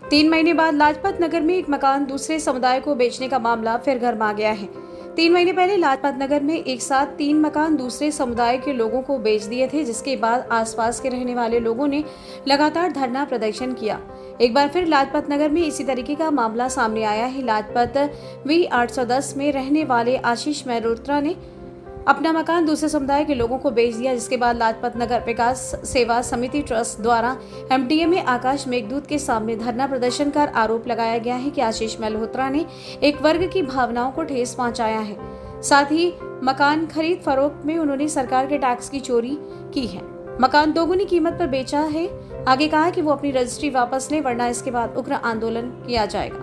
3 महीने बाद लाजपत नगर में एक मकान दूसरे समुदाय को बेचने का मामला फिर गर्मा गया है। 3 महीने पहले लाजपत नगर में एक साथ 3 मकान दूसरे समुदाय के लोगों को बेच दिए थे, जिसके बाद आसपास के रहने वाले लोगों ने लगातार धरना प्रदर्शन किया। एक बार फिर लाजपत नगर में इसी तरीके का मामला सामने आया है। लाजपत V810 में रहने वाले आशीष मल्होत्रा ने अपना मकान दूसरे समुदाय के लोगों को बेच दिया, जिसके बाद लाजपत नगर विकास सेवा समिति ट्रस्ट द्वारा MDMA आकाश मेघदूत के सामने धरना प्रदर्शन कर आरोप लगाया गया है कि आशीष मल्होत्रा ने एक वर्ग की भावनाओं को ठेस पहुंचाया है। साथ ही मकान खरीद फरोख्त में उन्होंने सरकार के टैक्स की चोरी की है, मकान दोगुनी कीमत पर बेचा है। आगे कहा कि वो अपनी रजिस्ट्री वापस लें, वरना इसके बाद उग्र आंदोलन किया जाएगा।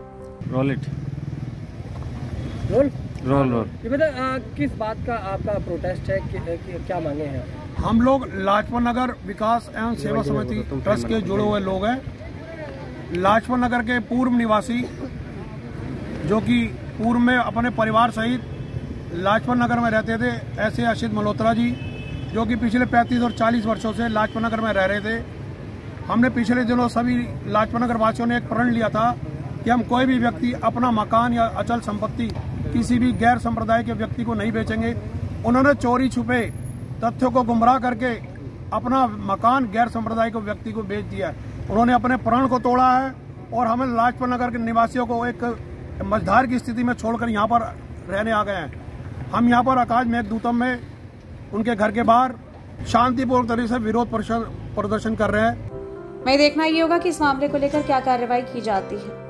रोल ये बता किस बात का आपका प्रोटेस्ट है कि क्या मांगे हैं? हम लोग लाजपत नगर विकास एवं सेवा समिति ट्रस्ट के जुड़े हुए लोग हैं। लाजपत नगर के पूर्व निवासी जो कि पूर्व में अपने परिवार सहित लाजपत नगर में रहते थे, ऐसे आशीष मल्होत्रा जी जो कि पिछले 35 और 40 वर्षों से लाजपत नगर में रह रहे थे। हमने पिछले दिनों सभी लाजपत नगर वासियों ने एक प्रण लिया था कि हम कोई भी व्यक्ति अपना मकान या अचल संपत्ति किसी भी गैर संप्रदाय के व्यक्ति को नहीं बेचेंगे। उन्होंने चोरी छुपे तथ्यों को गुमराह करके अपना मकान गैर संप्रदाय को व्यक्ति को बेच दिया। उन्होंने अपने प्रण को तोड़ा है और हमें लाजपत नगर के निवासियों को एक मझधार की स्थिति में छोड़कर यहाँ पर रहने आ गए हैं। हम यहाँ पर आकाश मेघदूतम में उनके घर के बाहर शांतिपूर्वक तरीके से विरोध प्रदर्शन कर रहे हैं। मैं देखना ये होगा कि इस मामले को लेकर क्या कार्रवाई की जाती है।